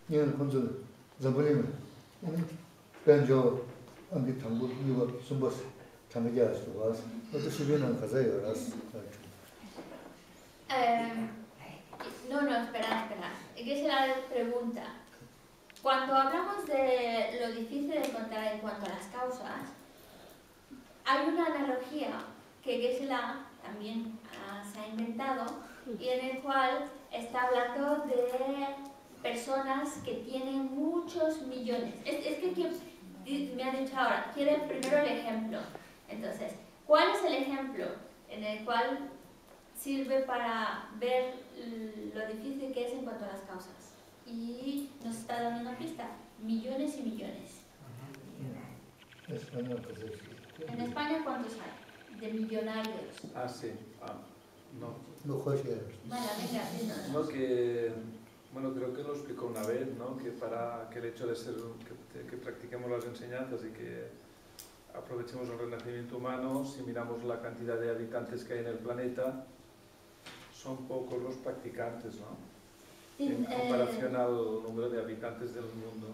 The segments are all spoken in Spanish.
얘는 혼자 잡으려면 벤조 안기 당고 이거 숨버스 장기야 와서 어떤 시비는 가자요 알았어. No, espera. Es que se la pregunta. Cuando hablamos de lo difícil de encontrar en cuanto a las causas, hay una analogía que Geshe-la también se ha inventado y en el cual está hablando de personas que tienen muchos millones. Es que me ha dicho ahora, quiere primero el ejemplo. Entonces, ¿cuál es el ejemplo en el cual sirve para ver lo difícil que es en cuanto a las causas? Y nos está dando una pista, millones y millones. En España, ¿cuántos hay de millonarios? Sí. No. No, José. Bueno, venga, díganos. No, que, bueno, creo que lo explicó una vez, ¿no? Que para que el hecho de ser, que practiquemos las enseñanzas y que aprovechemos el renacimiento humano, si miramos la cantidad de habitantes que hay en el planeta, son pocos los practicantes, ¿no? En comparación al número de habitantes del mundo.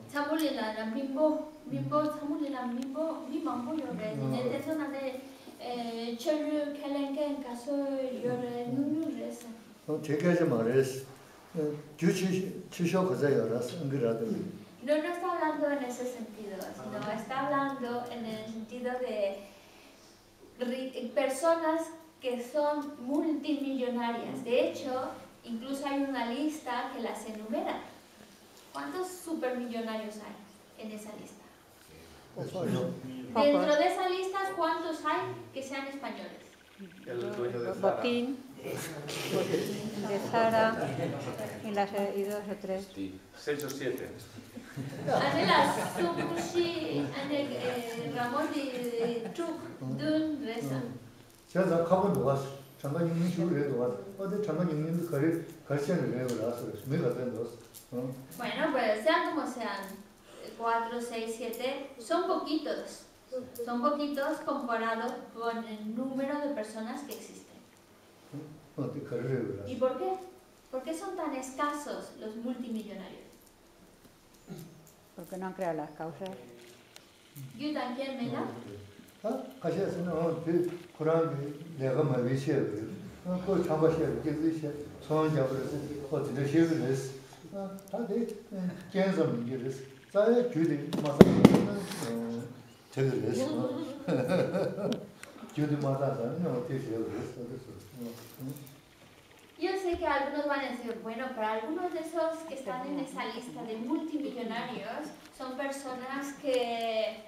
No está hablando en ese sentido, sino está hablando en el sentido de personas que son multimillonarias. De hecho, incluso hay una lista que las enumera. ¿Cuántos supermillonarios hay en esa lista? Dentro de esa lista, ¿cuántos hay que sean españoles? El dueño de Zara. Botín, de Zara y dos o tres. 6 o 7. Anela Sukushi, Ramón de Chuk, Dun, Reza. 제가 가본 왔어. 장관 육민식으로 왔어. 어제 장관 육민도 가르치는 내용을 나왔어. 내가 된 거. Bueno, pues sean como sean, 4, 6, 7, son poquitos. Son poquitos comparado con el número de personas que existen. ¿Y por qué? ¿Por qué son tan escasos los multimillonarios? Porque no han creado las causas. ¿Yutan quién me da? 가셔서는 그 고라니 내가 뭐 위치에 그 참가시에 이제 소원 잡으려서 어떻게 시험을 했어. 다들 견성 일을 했어. 자에 주디 마사는 제대로 했어. 주디 마사는 어떻게 시험을 했어. Yo sé que algunos van a decir, bueno, pero algunos de esos que están en esa lista de multimillonarios son personas que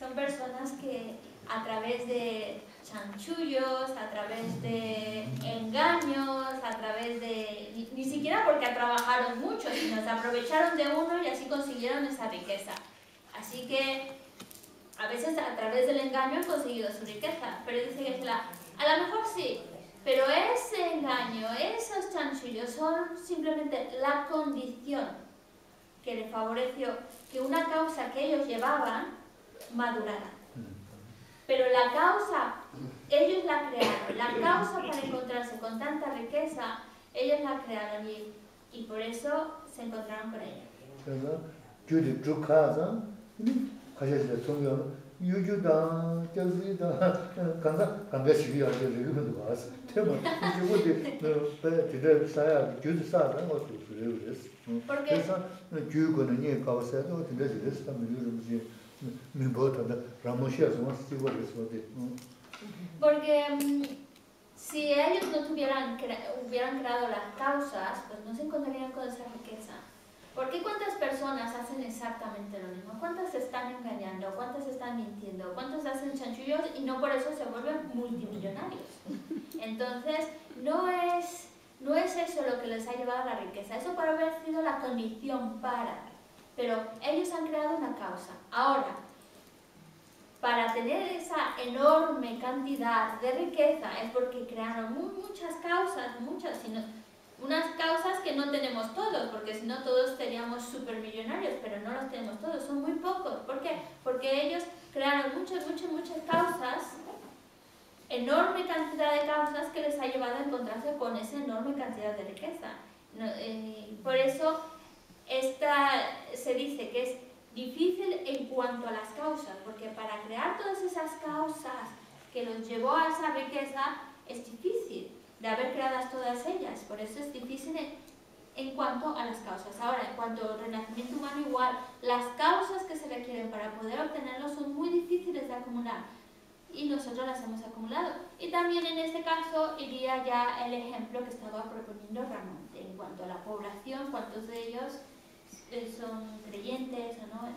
a través de chanchullos, a través de engaños, a través de... Ni siquiera porque trabajaron mucho, sino se aprovecharon de uno y así consiguieron esa riqueza. Así que a veces a través del engaño han conseguido su riqueza, pero dice que a lo mejor sí, pero ese engaño, esos chanchullos son simplemente la condición que le favoreció que una causa que ellos llevaban madurara. Pero la causa, ellos la crearon, la causa para encontrarse con tanta riqueza, ellos la crearon y por eso se encontraron con ella. 유주다 저기다 간다 시비야 저기도 와서 tema 이거데 배 사야 주도 사는 것도 그래서 그래서 주고는 가서도 되게 됐다 뭐지 민보다 라모시아서 쓰고 그래서 Porque si ellos no hubieran creado las causas, pues no se encontrarían con esa riqueza. ¿Por qué cuántas personas hacen exactamente lo mismo? ¿Cuántas se están engañando? ¿Cuántas están mintiendo? ¿Cuántos hacen chanchullos y no por eso se vuelven multimillonarios? Entonces, no es eso lo que les ha llevado a la riqueza. Eso puede haber sido la condición para. Pero ellos han creado una causa. Ahora, para tener esa enorme cantidad de riqueza es porque crearon muchas causas, unas causas que no tenemos todos, porque si no todos seríamos supermillonarios, pero no los tenemos todos, son muy pocos. ¿Por qué? Porque ellos crearon muchas causas, enorme cantidad de causas que les ha llevado a encontrarse con esa enorme cantidad de riqueza. Por eso esta se dice que es difícil en cuanto a las causas, porque para crear todas esas causas que los llevó a esa riqueza es difícil de haber creadas todas ellas, por eso es difícil en cuanto a las causas. Ahora, en cuanto al renacimiento humano, igual, las causas que se requieren para poder obtenerlo son muy difíciles de acumular y nosotros las hemos acumulado. Y también en este caso iría ya el ejemplo que estaba proponiendo Ramón, en cuanto a la población, cuántos de ellos son creyentes o no.